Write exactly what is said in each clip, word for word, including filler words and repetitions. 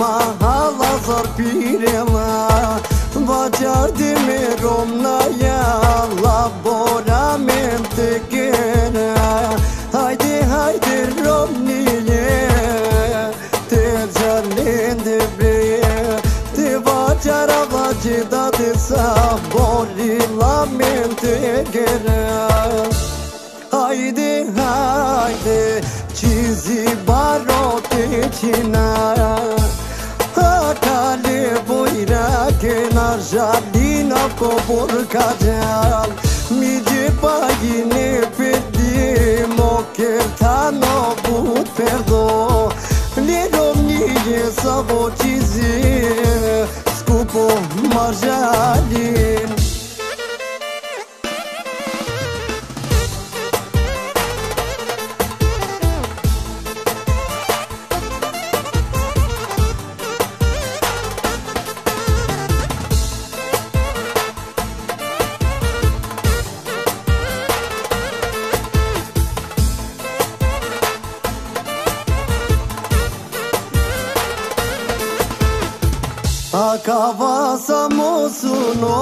ma hala zarpirela Vacardi me romna ya laboramente kene Haydi haydi romniye te jalende bre te vacara vacida te sabori lamente kene Haydi haydi çizi barote çina Hatale boira kenar jardina ko burkajal Mije pagine perdi mo kertano but perdo Leromniye savo çizi skupo marjalin Akavasa mosuno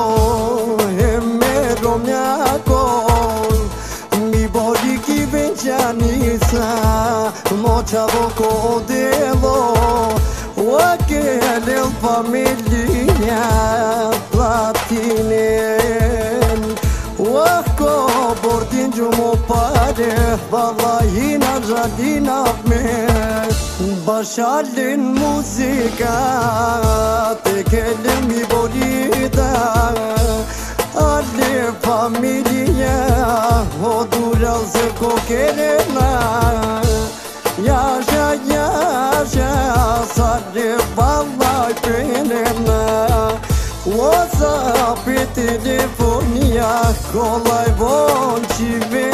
emero miakol Mi bodi ki venjanisa mocha voko devo Wake del familia platinen Wako bordin jumo pare Vallahi na jardina me Başalin muzika tekelimi borida Ali familia odura zeko kelena Yaşa yaşa sarı vallahi penena WhatsApp telefonia kolay bonçive